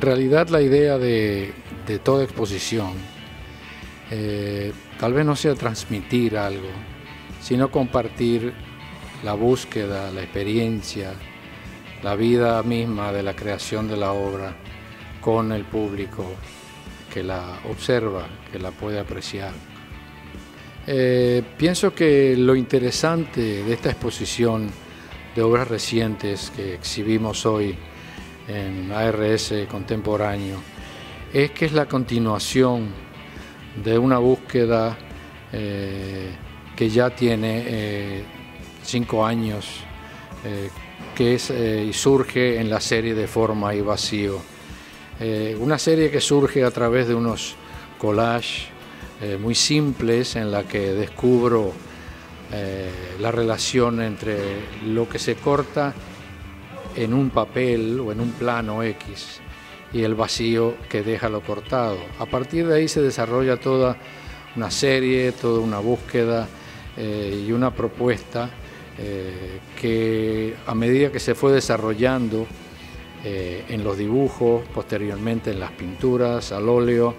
realidad la idea de toda exposición tal vez no sea transmitir algo, sino compartir la búsqueda, la experiencia, la vida misma de la creación de la obra con el público que la observa, que la puede apreciar. Pienso que lo interesante de esta exposición de obras recientes que exhibimos hoy en ARS Contemporáneo es que es la continuación de una búsqueda que ya tiene 5 años, que es y surge en la serie de Forma y Vacío. Una serie que surge a través de unos collages muy simples en la que descubro la relación entre lo que se corta en un papel o en un plano X y el vacío que deja lo cortado. A partir de ahí se desarrolla toda una serie, toda una búsqueda y una propuesta que a medida que se fue desarrollando en los dibujos, posteriormente en las pinturas, al óleo,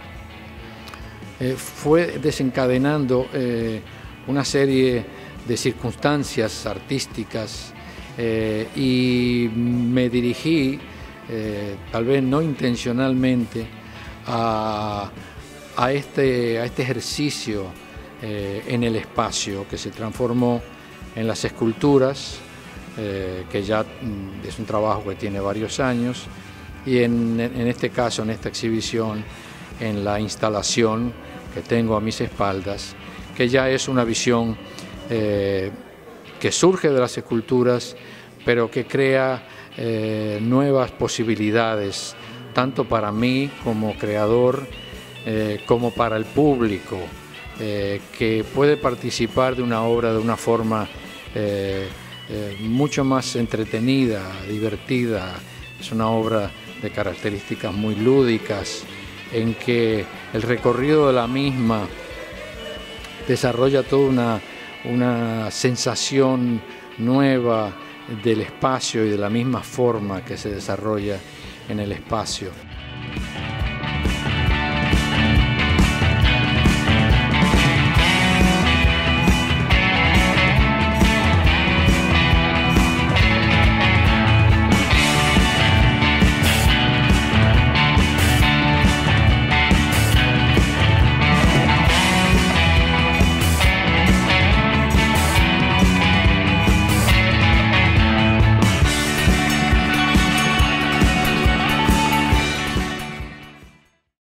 fue desencadenando una serie de circunstancias artísticas y me dirigí, tal vez no intencionalmente, a este ejercicio en el espacio que se transformó en las esculturas, que ya es un trabajo que tiene varios años, y en este caso, en esta exhibición, en la instalación que tengo a mis espaldas, que ya es una visión que surge de las esculturas, pero que crea nuevas posibilidades, tanto para mí como creador, como para el público, que puede participar de una obra de una forma mucho más entretenida, divertida. Es una obra de características muy lúdicas, en que el recorrido de la misma desarrolla toda una sensación nueva del espacio y de la misma forma que se desarrolla en el espacio.